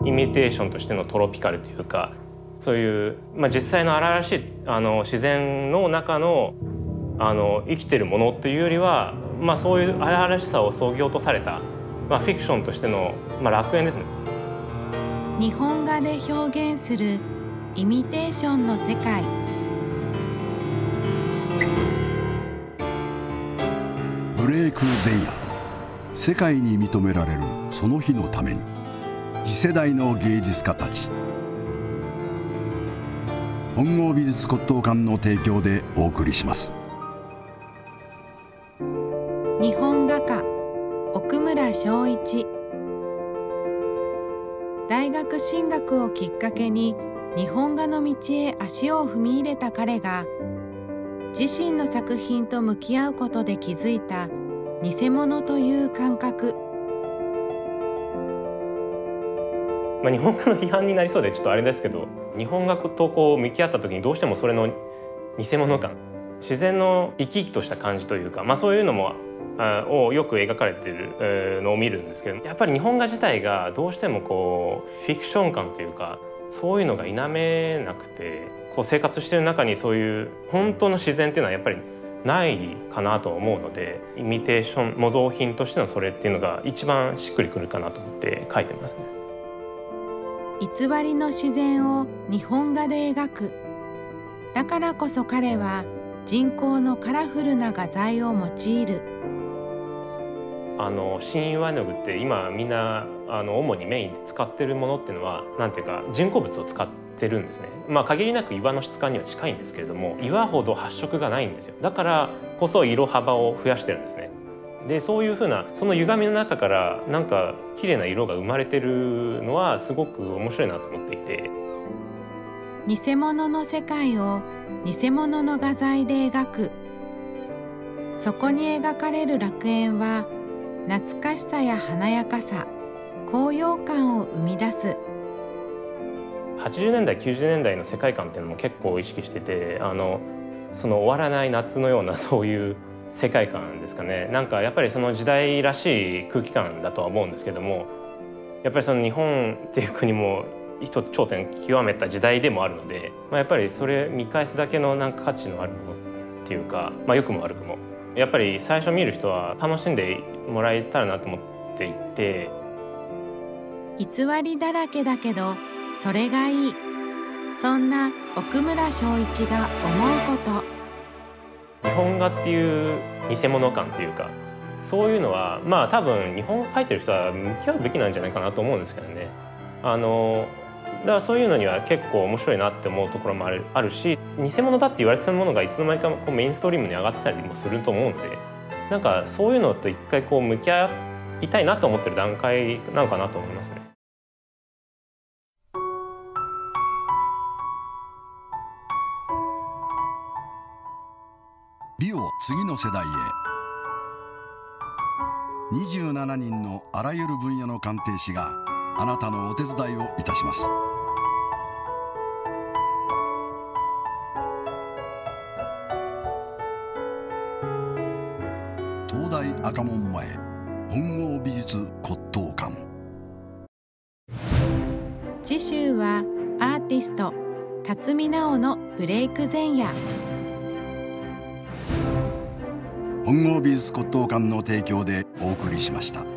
イミテーションとしてのトロピカルというか、そういう、実際の荒々しい自然の中の生きてるものというよりは、そういう荒々しさを削ぎ落とされた、フィクションとしての、楽園ですね。 日本画で表現するイミテーションの世界。 ブレイク前夜、世界に認められるその日のために、次世代の芸術家たち。本郷美術骨董館の提供でお送りします。 日本画家奥村正一。大学進学をきっかけに日本画の道へ足を踏み入れた彼が、自身の作品と向き合うことで気づいた偽物という感覚。 日本画の批判になりそうでちょっとあれですけど、日本画と向き合った時にどうしてもそれの偽物感、自然の生き生きとした感じというか、そういうのもをよく描かれているのを見るんですけど、やっぱり日本画自体がどうしてもフィクション感というか、そういうのが否めなくて、生活している中にそういう本当の自然っていうのはやっぱりないかなと思うので、イミテーション模造品としてのそれっていうのが一番しっくりくるかなと思って描いてますね。 偽りの自然を日本画で描く。だからこそ彼は人工のカラフルな画材を用いる。 新岩絵の具って今みんな主にメインで使ってるものっていうのはなんていうか人工物を使ってるんですね。限りなく岩の質感には近いんですけれども、岩ほど発色がないんですよ。だからこそ色幅を増やしてるんですね。でそういうふうなその歪みの中からなんか綺麗な色が生まれてるのはすごく面白いなと思っていて、 偽物の世界を偽物の画材で描く。そこに描かれる楽園は懐かしさや華やかさ、高揚感を生み出す。 80年代90年代の世界観っていうのも結構意識してて、その終わらない夏のようなそういう世界観ですかね。なんかやっぱりその時代らしい空気感だとは思うんですけども、やっぱりその日本っていう国も一つ頂点極めた時代でもあるので、やっぱりそれ見返すだけのなんか価値のあるものっていうか、良くも悪くもやっぱり最初見る人は楽しんでもらえたらなと思っていて。 偽りだらけだけどそれがいい。そんな奥村正一が思うこと。 日本画っていう偽物感っていうか、そういうのは多分日本画描いてる人は向き合うべきなんじゃないかなと思うんですけどね。だからそういうのには結構面白いなって思うところもあるし、偽物だって言われてたものがいつの間にかメインストリームに上がってたりもすると思うので、なんかそういうのと一回向き合いたいなと思ってる段階なのかなと思いますね。 美を次の世代へ。27人のあらゆる分野の鑑定士があなたのお手伝いをいたします。東大赤門前本郷美術骨董館。 次週はアーティスト辰巳直のブレイク前夜。 本郷美術骨董館の提供でお送りしました。